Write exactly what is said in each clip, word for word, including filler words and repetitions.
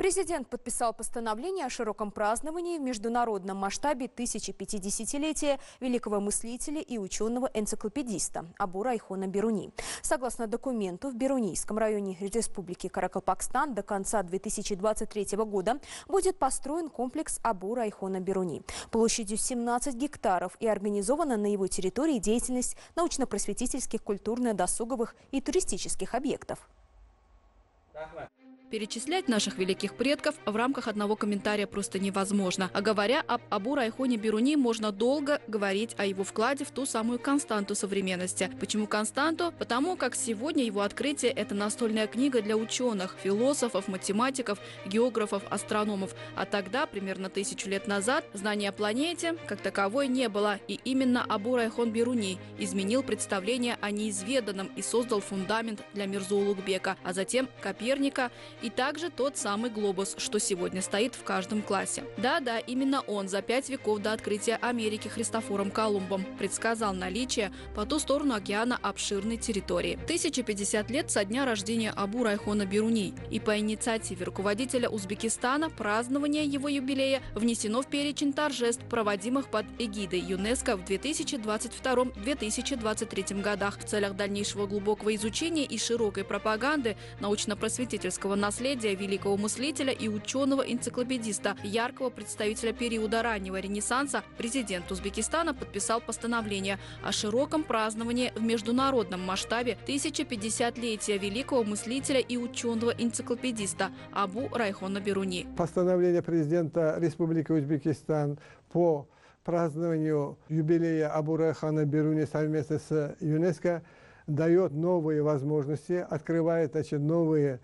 Президент подписал постановление о широком праздновании в международном масштабе тысяча-пятидесятилетия великого мыслителя и ученого-энциклопедиста Абу Райхона Бируни. Согласно документу, в Бирунийском районе Республики Каракалпакстан до конца две тысячи двадцать третьего года будет построен комплекс Абу Райхона Бируни площадью семнадцать гектаров и организована на его территории деятельность научно-просветительских, культурно-досуговых и туристических объектов. Перечислять наших великих предков в рамках одного комментария просто невозможно. А говоря об Абу Райхоне Бируни, можно долго говорить о его вкладе в ту самую константу современности. Почему константу? Потому как сегодня его открытие – это настольная книга для ученых, философов, математиков, географов, астрономов. А тогда, примерно тысячу лет назад, знания о планете как таковой не было. И именно Абу Райхон Бируни изменил представление о неизведанном и создал фундамент для Мирза Улугбека, а затем Коперника – и также тот самый глобус, что сегодня стоит в каждом классе. Да-да, именно он за пять веков до открытия Америки Христофором Колумбом предсказал наличие по ту сторону океана обширной территории. тысяча пятьдесят лет со дня рождения Абу Райхона Бируни. И по инициативе руководителя Узбекистана празднование его юбилея внесено в перечень торжеств, проводимых под эгидой ЮНЕСКО в две тысячи двадцать втором — две тысячи двадцать третьем годах в целях дальнейшего глубокого изучения и широкой пропаганды научно-просветительского наследия великого мыслителя и ученого-энциклопедиста, яркого представителя периода раннего Ренессанса. Президент Узбекистана подписал постановление о широком праздновании в международном масштабе тысяча-пятидесятилетия великого мыслителя и ученого-энциклопедиста Абу Райхона Бируни. Постановление президента Республики Узбекистан по празднованию юбилея Абу Райхона Бируни совместно с ЮНЕСКО дает новые возможности, открывает, значит, новые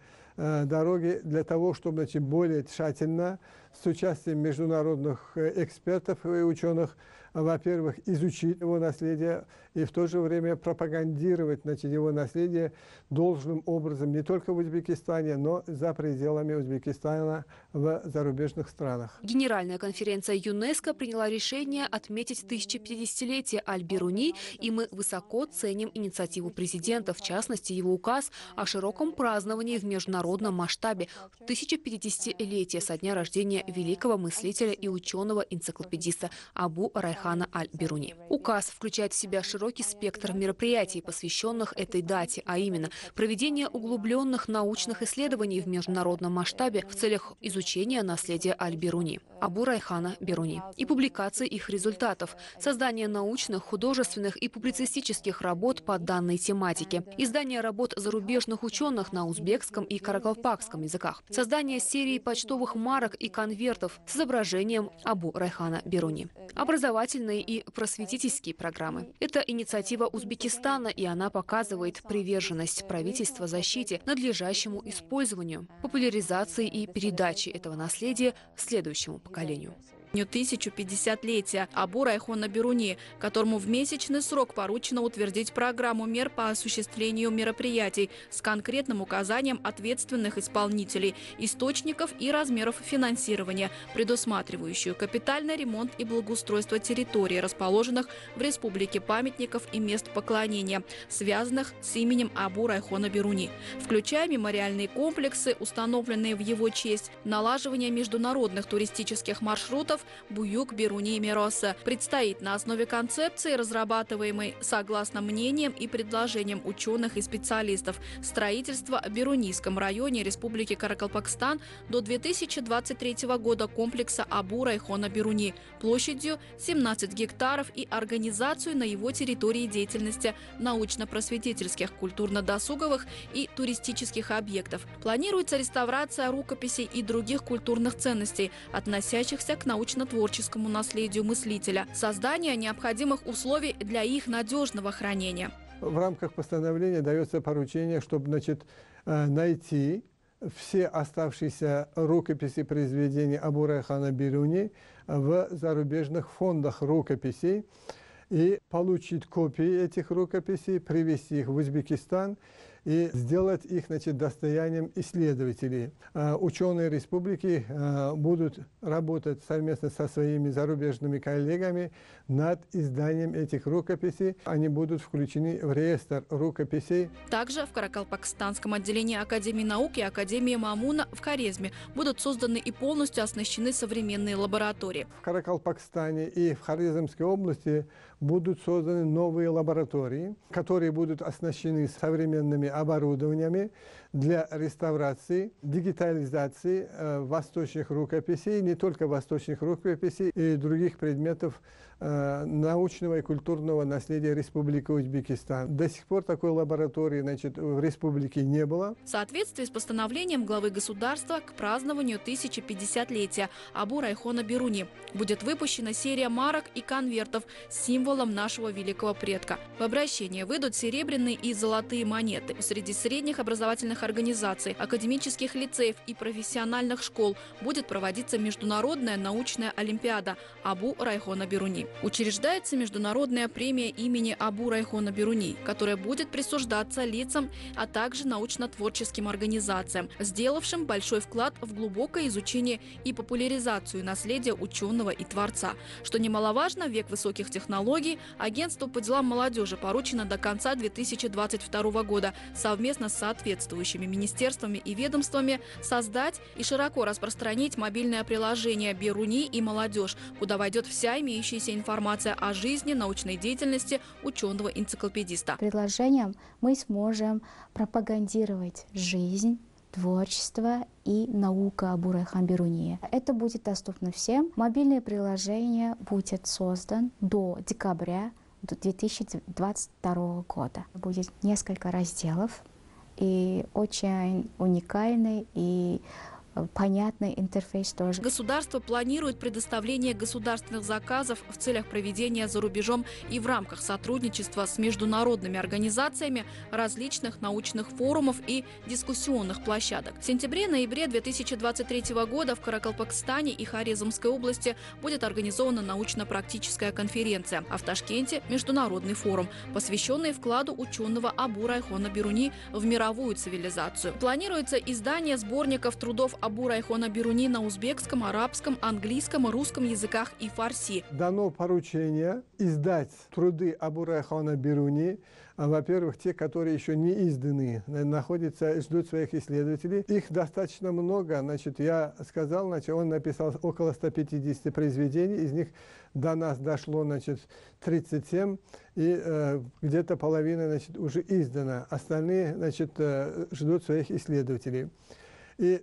дороги для того, чтобы, значит, более тщательно с участием международных экспертов и ученых, во-первых, изучить его наследие и в то же время пропагандировать, значит, его наследие должным образом не только в Узбекистане, но за пределами Узбекистана в зарубежных странах. Генеральная конференция ЮНЕСКО приняла решение отметить тысяча-пятидесятилетие Аль-Бируни, и мы высоко ценим инициативу президента, в частности, его указ о широком праздновании в международном масштабе тысяча-пятидесятилетия со дня рождения великого мыслителя и ученого-энциклопедиста Абу Райхана Аль-Бируни. Указ включает в себя широкий спектр мероприятий, посвященных этой дате, а именно проведение углубленных научных исследований в международном масштабе в целях изучения наследия Аль-Бируни, Абу Райхана Бируни и публикации их результатов, создание научных, художественных и публицистических работ по данной тематике, издание работ зарубежных ученых на узбекском и каракалпакском языках, создание серии почтовых марок и конвертов с изображением Абу Райхана Бируни, образовательные и просветительские программы. Это инициатива Узбекистана, и она показывает приверженность правительства защите, надлежащему использованию, популяризации и передаче этого наследия следующему поколению. Тысячу-пятидесятилетия Абу Райхона Бируни, которому в месячный срок поручено утвердить программу мер по осуществлению мероприятий с конкретным указанием ответственных исполнителей, источников и размеров финансирования, предусматривающую капитальный ремонт и благоустройство территорий, расположенных в республике памятников и мест поклонения, связанных с именем Абу Райхона Бируни, включая мемориальные комплексы, установленные в его честь, налаживание международных туристических маршрутов Буюк, Бируни и Мироса. Предстоит на основе концепции, разрабатываемой согласно мнениям и предложениям ученых и специалистов, строительство в Бирунийском районе Республики Каракалпакстан до две тысячи двадцать третьего года комплекса Абу Райхона Бируни площадью семнадцать гектаров и организацию на его территории деятельности научно-просветительских, культурно-досуговых и туристических объектов. Планируется реставрация рукописей и других культурных ценностей, относящихся к научно-творческому наследию мыслителя, создание необходимых условий для их надежного хранения. В рамках постановления дается поручение, чтобы, значит, найти все оставшиеся рукописи произведений Абу Райхана Бируни в зарубежных фондах рукописей и получить копии этих рукописей, привезти их в Узбекистан и сделать их, значит, достоянием исследователей. Ученые республики будут работать совместно со своими зарубежными коллегами над изданием этих рукописей. Они будут включены в реестр рукописей. Также в Каракалпакстанском отделении Академии наук и Академии Мамуна в Хорезме будут созданы и полностью оснащены современные лаборатории. В Каракалпакстане и в Хорезмской области будут созданы новые лаборатории, которые будут оснащены современными оборудованиями для реставрации, дигитализации э, восточных рукописей, не только восточных рукописей, и других предметов э, научного и культурного наследия Республики Узбекистан. До сих пор такой лаборатории, значит, в республике не было. В соответствии с постановлением главы государства к празднованию тысячепятидесятилетия Абу Райхона Бируни будет выпущена серия марок и конвертов с символом нашего великого предка. В обращение выйдут серебряные и золотые монеты. Среди средних образовательных организаций, академических лицеев и профессиональных школ будет проводиться международная научная олимпиада Абу Райхона Бируни. Учреждается международная премия имени Абу Райхона Бируни, которая будет присуждаться лицам, а также научно-творческим организациям, сделавшим большой вклад в глубокое изучение и популяризацию наследия ученого и творца. Что немаловажно, в век высоких технологий агентству по делам молодежи поручено до конца две тысячи двадцать второго года совместно с соответствующими министерствами и ведомствами создать и широко распространить мобильное приложение «Бируни и молодежь», куда войдет вся имеющаяся информация о жизни, научной деятельности ученого-энциклопедиста. Приложением мы сможем пропагандировать жизнь, творчество и наука Абу Райхан Бируни. Это будет доступно всем. Мобильное приложение будет создано до декабря две тысячи двадцать второго года. Будет несколько разделов и очень уникальный и понятный интерфейс тоже. Государство планирует предоставление государственных заказов в целях проведения за рубежом и в рамках сотрудничества с международными организациями различных научных форумов и дискуссионных площадок. В сентябре-ноябре две тысячи двадцать третьего года в Каракалпакстане и Хорезмской области будет организована научно-практическая конференция, а в Ташкенте – международный форум, посвященный вкладу ученого Абу Райхона Бируни в мировую цивилизацию. Планируется издание сборников трудов Абу Райхона Бируни на узбекском, арабском, английском, русском языках и фарси. Дано поручение издать труды Абу Райхона Бируни. Во-первых, те, которые еще не изданы, находятся, ждут своих исследователей. Их достаточно много. Значит, я сказал, значит, он написал около ста пятидесяти произведений. Из них до нас дошло, значит, тридцать семь. И э, где-то половина, значит, уже издана. Остальные, значит, э, ждут своих исследователей. И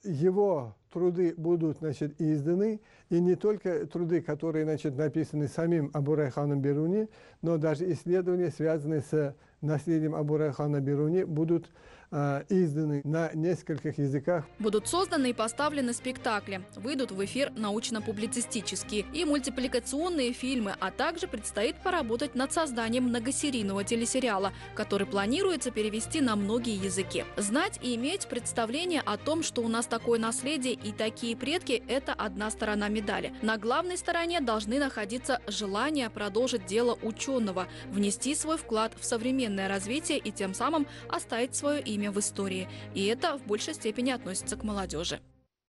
его труды будут, значит, изданы, и не только труды, которые, значит, написаны самим Абу Райханом Бируни, но даже исследования, связанные с наследием Абу Райхана Бируни, будут э, изданы на нескольких языках. Будут созданы и поставлены спектакли, выйдут в эфир научно-публицистические и мультипликационные фильмы, а также предстоит поработать над созданием многосерийного телесериала, который планируется перевести на многие языки. Знать и иметь представление о том, что у нас такое наследие и такие предки – это одна сторона медали. На главной стороне должны находиться желание продолжить дело ученого, внести свой вклад в современное развитие и тем самым оставить свое имя в истории. И это в большей степени относится к молодежи.